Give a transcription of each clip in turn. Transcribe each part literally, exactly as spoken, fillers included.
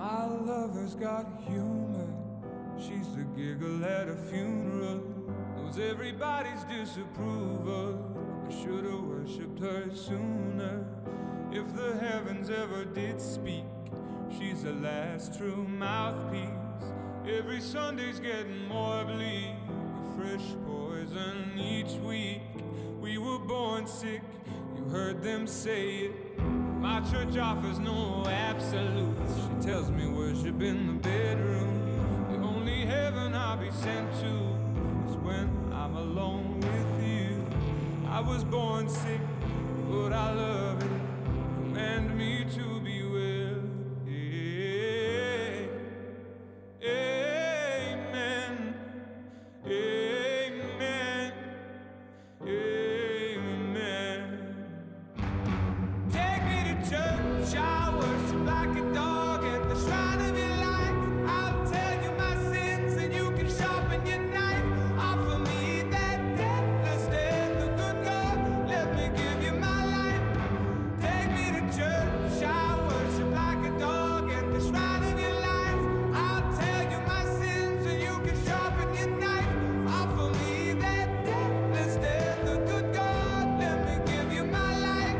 My lover's got humor. She's the giggle at a funeral. Knows everybody's disapproval. I should've worshipped her sooner. If the heavens ever did speak, she's the last true mouthpiece. Every Sunday's getting more bleak, a fresh poison each week. We were born sick, you heard them say it. My church offers no absolutes. She tells me worship in the bedroom. The only heaven I'll be sent to is when I'm alone with you. I was born sick, but I love it. Command me to be well. Amen. Amen. Amen. Take me to church, I worship like a dog at the shrine of your life. I'll tell you my sins and you can sharpen your knife. Offer me that deathless death, the good God, let me give you my life. Take me to church, I worship like a dog at the shrine of your life. I'll tell you my sins and you can sharpen your knife. Offer me that deathless death, the good God, let me give you my life.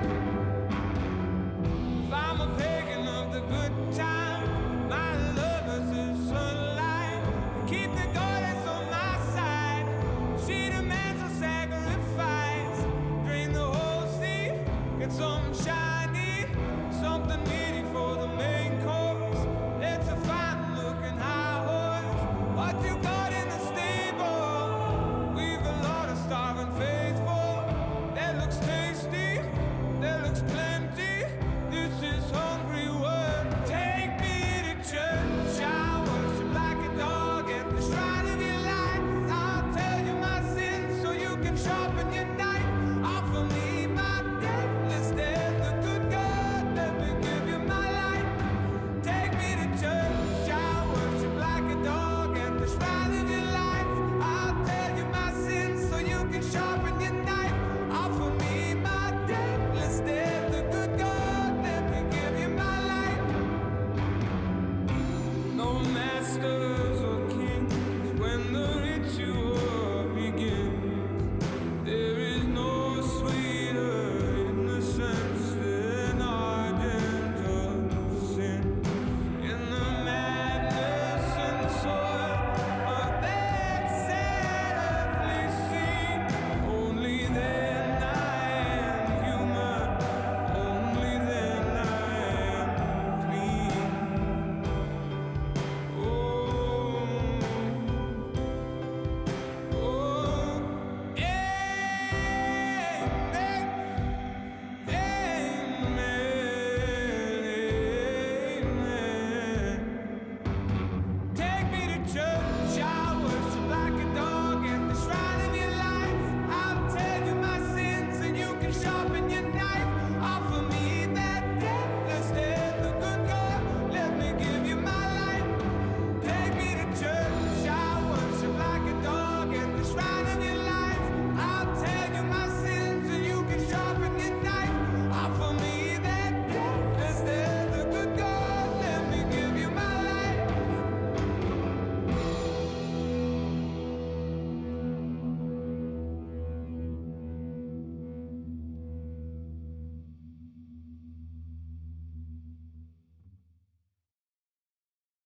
If I'm a pagan of the good time, my lover's the sunlight. Keep the goddess on my side. She demands a sacrifice. Drain the whole sea, get something shiny, something meaty for the main course. Let's a fine looking high horse. What you got in the stable? We've a lot of starving faithful. That looks tasty, that looks plenty. This is hungry work. Take me to church, I worship like a dog at the shrine of your life. I'll tell you my sins so you can sharpen your knife. Offer me my deathless death, the good God, let me give you my life. Take me to church, I worship like a dog at the shrine of your life. I'll tell you my sins so you can sharpen your knife. Offer me my deathless death, the good God, let me give you my life. No master